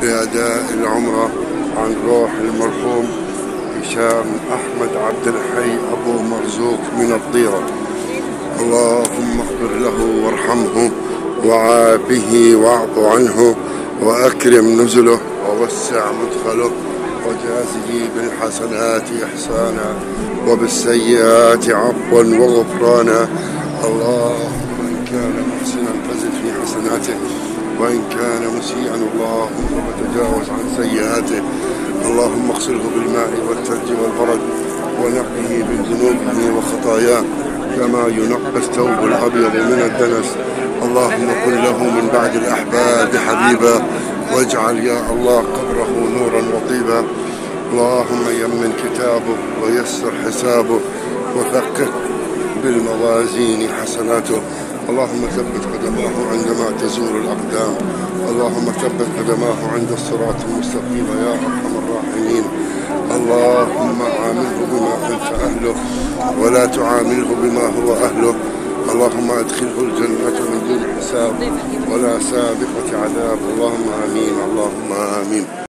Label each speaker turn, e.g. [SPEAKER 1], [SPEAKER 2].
[SPEAKER 1] لأداء العمرة عن روح المرحوم هشام أحمد عبد الحي أبو مرزوق من الطيرة. اللهم اغفر له وارحمه وعافه واعف عنه وأكرم نزله ووسع مدخله وجازه بالحسنات إحسانا وبالسيئات عفوا وغفرانا. اللهم إن كان محسنا فزد في حسناته وإن كان مسيئا اللهم فتجاوز عن سيئاته. اللهم اغسله بالماء والثلج والبرد ونقه من ذنوبه وخطاياه كما ينقى الثوب الأبيض من الدنس. اللهم كن له من بعد الأحباب حبيبا واجعل يا الله قبره نورا وطيبا. اللهم يمن كتابه ويسر حسابه وثقه بالموازين حسناته. اللهم ثبت قدماه عندما تزول الأقدام. اللهم ثبت قدماه عند الصراط المستقيم يا أرحم الراحمين. اللهم عامله بما أنت أهله ولا تعامله بما هو أهله. اللهم أدخله الجنة من دون حساب ولا سابقة عذاب. اللهم آمين اللهم آمين.